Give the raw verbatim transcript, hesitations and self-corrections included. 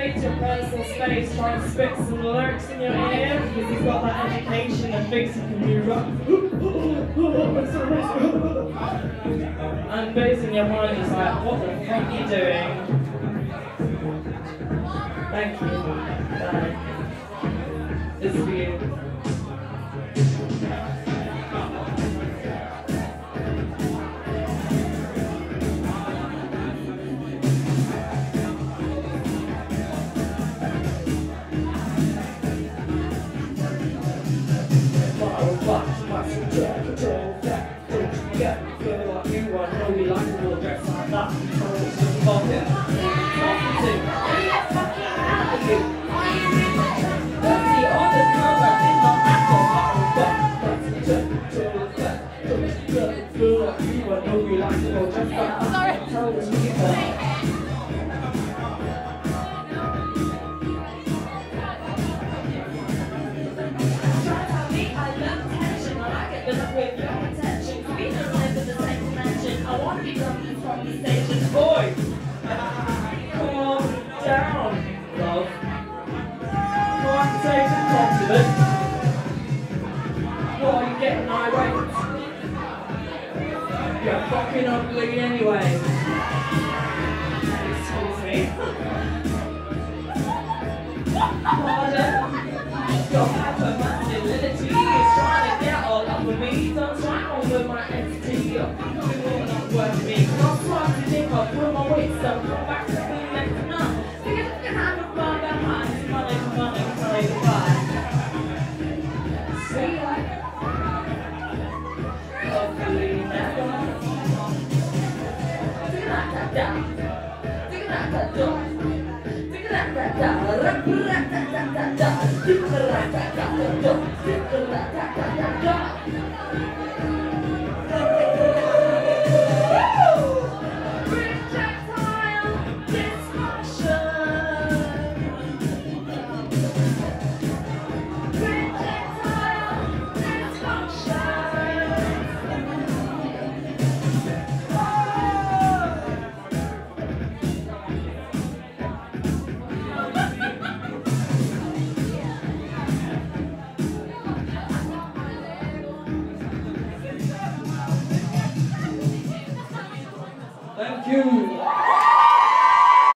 invade your personal space, try and spit some lyrics in your ear because he's got that education and thinks he can move up. And bass in your mind is like, what the fuck are you doing? Thank you. Bye. This is for you. Ugly anyway. Excuse me. Pardon? Your hypermasculinity is trying to get all up with me. Don't try on with my entity. You will not work me. I'll try to think I'll put my weight so come back to me next month. Because you can have a fun behind money, money, money, money. See ya. Hopefully never. Rejectile dysfunction. Rejectile dysfunction. Thank you.